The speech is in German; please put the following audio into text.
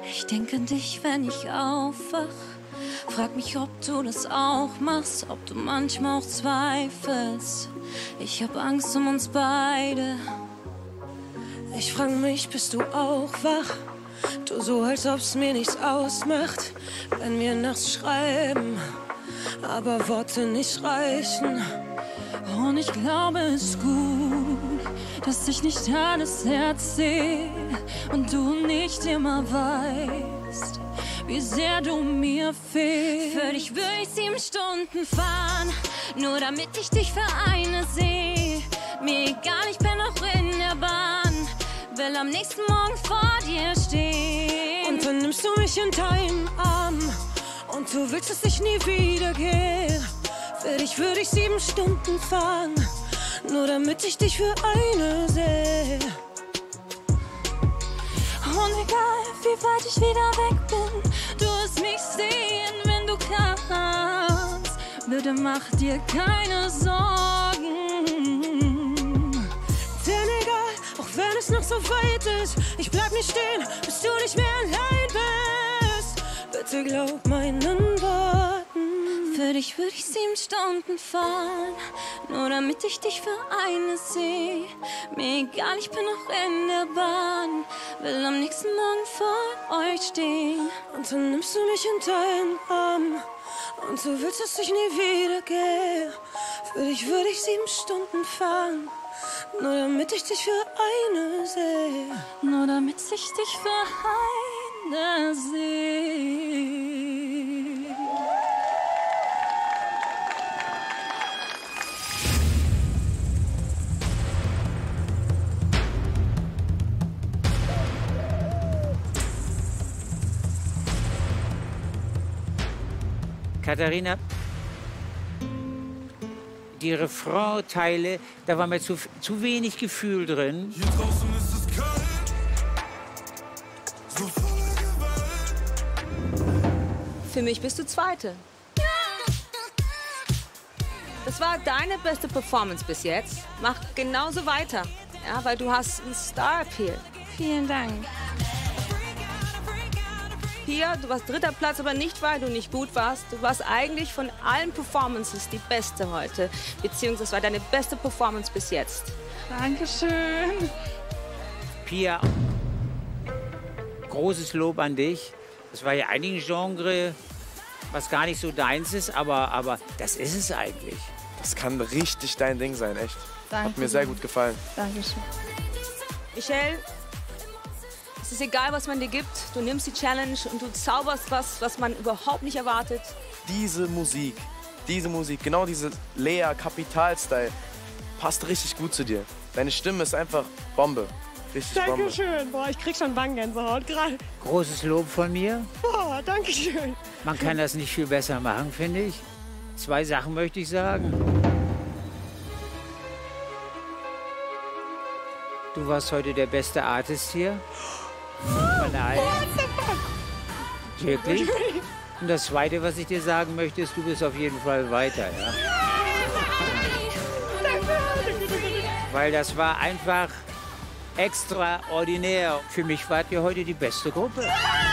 Ich denke an dich, wenn ich aufwach. Frag mich, ob du das auch machst, ob du manchmal auch zweifelst. Ich hab Angst um uns beide. Ich frag mich, bist du auch wach? Tu so, als ob's mir nichts ausmacht, wenn wir nachts schreiben, aber Worte nicht reichen. Und ich glaube, es ist gut, dass ich nicht alles erzähl und du nicht immer weißt, wie sehr du mir fehlst. Für dich würde ich 7 Stunden fahren, nur damit ich dich für eine sehe. Mir egal, ich bin noch in der Bahn, will am nächsten Morgen vor dir stehen. Und dann nimmst du mich in deinen Arm und du willst, dass ich nie wieder gehe. Für dich würde ich 7 Stunden fahren, nur damit ich dich für eine sehe. Und egal, wie weit ich wieder weg bin, du wirst mich sehen, wenn du kannst. Bitte mach dir keine Sorgen. Denn egal, auch wenn es noch so weit ist, ich bleib nicht stehen, bis du nicht mehr allein bist. Bitte glaub meinen Worten. Für dich würde ich 7 Stunden fahren, nur damit ich dich für eine sehe. Mir egal, ich bin noch in der Bahn, will am nächsten Morgen vor euch stehen. Und dann nimmst du mich in deinen Arm und du willst, dass ich nie wieder gehe. Für dich würde ich 7 Stunden fahren, nur damit ich dich für eine sehe. Nur damit ich dich für eine sehe. Katharina, die Refrain-Teile, da war mir zu wenig Gefühl drin. Hier draußen ist es kalt, so voller Gewalt. Für mich bist du Zweite. Das war deine beste Performance bis jetzt. Mach genauso weiter, ja, weil du hast einen Star-Appeal. Vielen Dank. Pia, du warst 3. Platz, aber nicht, weil du nicht gut warst. Du warst eigentlich von allen Performances die beste heute. Beziehungsweise das war deine beste Performance bis jetzt. Dankeschön. Pia, großes Lob an dich. Das war ja eigentlich ein Genre, was gar nicht so deins ist, aber das ist es eigentlich. Das kann richtig dein Ding sein, echt. Danke. Hat mir sehr gut gefallen. Dankeschön. Michelle, es ist egal, was man dir gibt. Du nimmst die Challenge und du zauberst was man überhaupt nicht erwartet. Diese Musik, genau diese Lea Kapital-Style, passt richtig gut zu dir. Deine Stimme ist einfach Bombe. Richtig Bombe. Dankeschön. Boah, ich krieg schon Wanggänsehaut gerade. Großes Lob von mir. Boah, Dankeschön. Man kann das nicht viel besser machen, finde ich. 2 Sachen möchte ich sagen. Du warst heute der beste Artist hier. Von allen. Wirklich? Und das Zweite, was ich dir sagen möchte, ist, du bist auf jeden Fall weiter. Ja? Weil das war einfach extraordinär. Für mich wart ihr heute die beste Gruppe.